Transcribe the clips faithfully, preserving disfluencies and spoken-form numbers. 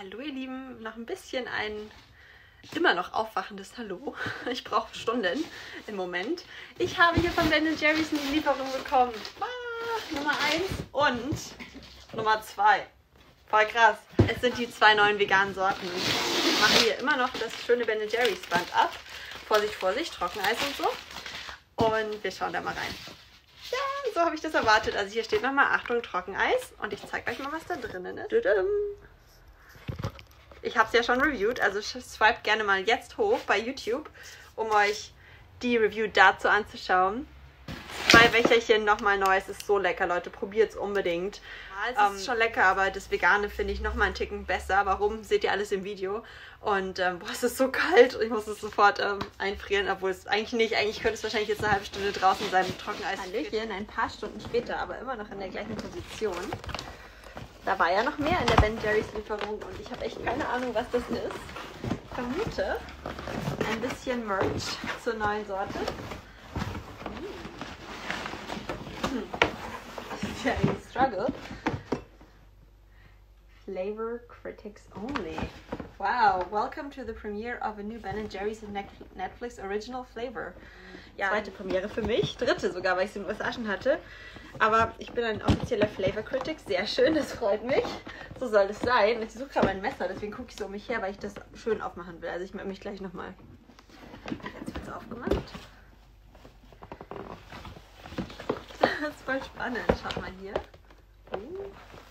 Hallo ihr Lieben, noch ein bisschen ein immer noch aufwachendes Hallo. Ich brauche Stunden im Moment. Ich habe hier von Ben Jerry's eine Lieferung bekommen. Ah, Nummer eins und Nummer zwei. Voll krass. Es sind die zwei neuen veganen Sorten. Ich mache hier immer noch das schöne Ben Jerry's Band ab. Vorsicht, Vorsicht, Trockeneis und so. Und wir schauen da mal rein. Ja, so habe ich das erwartet. Also hier steht nochmal Achtung, Trockeneis. Und ich zeige euch mal, was da drinnen ist. Ich habe es ja schon reviewed, also swipe gerne mal jetzt hoch bei YouTube, um euch die Review dazu anzuschauen. Zwei Becherchen nochmal neu, es ist so lecker, Leute, probiert es unbedingt. Es ähm, ist schon lecker, aber das Vegane finde ich nochmal einen Ticken besser. Warum, seht ihr alles im Video. Und ähm, boah, es ist so kalt, ich muss es sofort ähm, einfrieren, obwohl es eigentlich nicht, eigentlich könnte es wahrscheinlich jetzt eine halbe Stunde draußen sein mit Trockeneis. Hallöchen, ein paar Stunden später, aber immer noch in der gleichen Position. Da war ja noch mehr in der Ben Jerry's Lieferung und ich habe echt keine Ahnung, was das ist. Ich vermute ein bisschen Merch zur neuen Sorte. Hm. Das ist ja ein Struggle. Flavor Critics Only. Wow, welcome to the premiere of a new Ben Jerry's Netflix Original Flavor. Ja, zweite Premiere für mich, dritte sogar, weil ich es in den U S A schon hatte. Aber ich bin ein offizieller Flavor Critic, sehr schön, das freut mich. So soll es sein. Ich suche gerade mein Messer, deswegen gucke ich so um mich her, weil ich das schön aufmachen will. Also ich melde mich gleich nochmal. Jetzt wird es aufgemacht. Das ist voll spannend, schaut mal hier. Uh.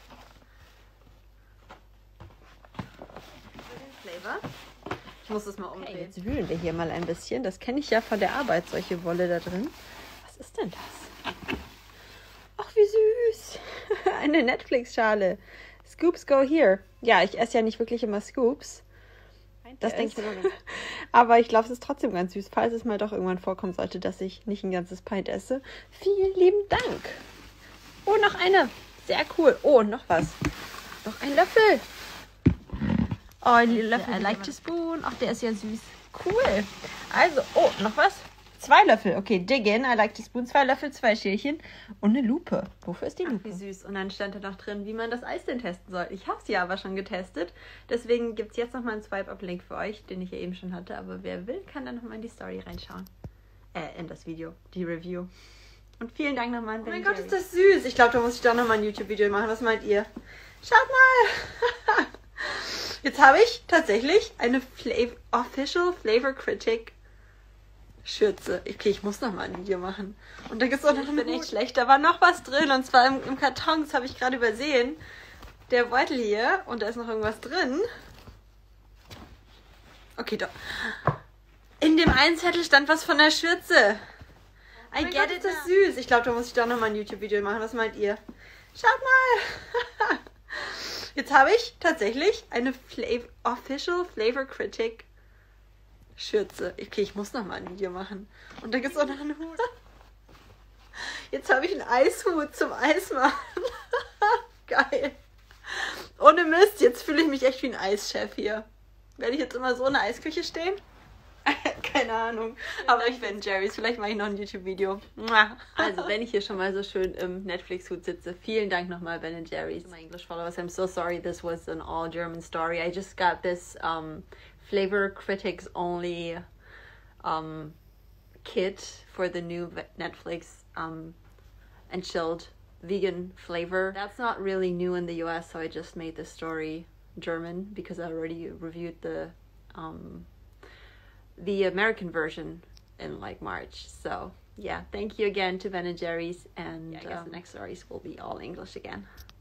Flavor. Ich muss es mal umdrehen. Okay, jetzt wühlen wir hier mal ein bisschen. Das kenne ich ja von der Arbeit, solche Wolle da drin. Was ist denn das? Ach, wie süß. Eine Netflix-Schale. Scoops go here. Ja, ich esse ja nicht wirklich immer Scoops. Das denke ich mir noch. Aber ich glaube, es ist trotzdem ganz süß, falls es mal doch irgendwann vorkommen sollte, dass ich nicht ein ganzes Pint esse. Vielen lieben Dank. Oh, noch eine. Sehr cool. Oh, noch was. Noch ein Löffel. Oh, ein Löffel. I like to spoon. Ach, der ist ja süß. Cool. Also, oh, noch was? Zwei Löffel. Okay, dig in. I like to spoon. Zwei Löffel, zwei Schälchen und eine Lupe. Wofür ist die Lupe? Ach, wie süß. Und dann stand da noch drin, wie man das Eis denn testen soll. Ich habe es ja aber schon getestet. Deswegen gibt es jetzt nochmal einen Swipe-Up-Link für euch, den ich ja eben schon hatte. Aber wer will, kann dann nochmal in die Story reinschauen. Äh, in das Video. Die Review. Und vielen Dank nochmal an Ben Jerry's. Oh mein Gott, ist das süß. Ich glaube, da muss ich doch nochmal ein YouTube-Video machen. Was meint ihr? Schaut mal. Jetzt habe ich tatsächlich eine Flav- Official Flavor Critic Schürze. Okay, ich muss noch mal ein Video machen. Und da gibt es auch noch, ich bin echt schlecht, da war noch was drin. Und zwar im, im Karton, das habe ich gerade übersehen. Der Beutel hier. Und da ist noch irgendwas drin. Okay, doch. In dem einen Zettel stand was von der Schürze. I oh get it, das ist süß. Ich glaube, da muss ich doch noch mal ein YouTube-Video machen. Was meint ihr? Schaut mal. Jetzt habe ich tatsächlich eine Flav- Official Flavor Critic Schürze. Okay, ich muss noch mal ein Video machen. Und da gibt es auch noch einen Hut. Jetzt habe ich einen Eishut zum Eismachen. Geil. Ohne Mist, jetzt fühle ich mich echt wie ein Eischef hier. Werde ich jetzt immer so in der Eisküche stehen? Keine Ahnung. Aber ich bin Jerry's. Vielleicht mache ich noch ein YouTube-Video. Also, wenn ich hier schon mal so schön im Netflix-Hut sitze, vielen Dank nochmal, Ben Jerry's. To my English followers, I'm so sorry this was an all-German story. I just got this um, Flavor Critics Only um, kit for the new Netflix um, and chilled vegan flavor. That's not really new in the U S, so I just made this story German because I already reviewed the... Um, the American version in like March. So yeah, thank you again to Ben and Jerry's, and yeah, I guess um, the next stories will be all English again.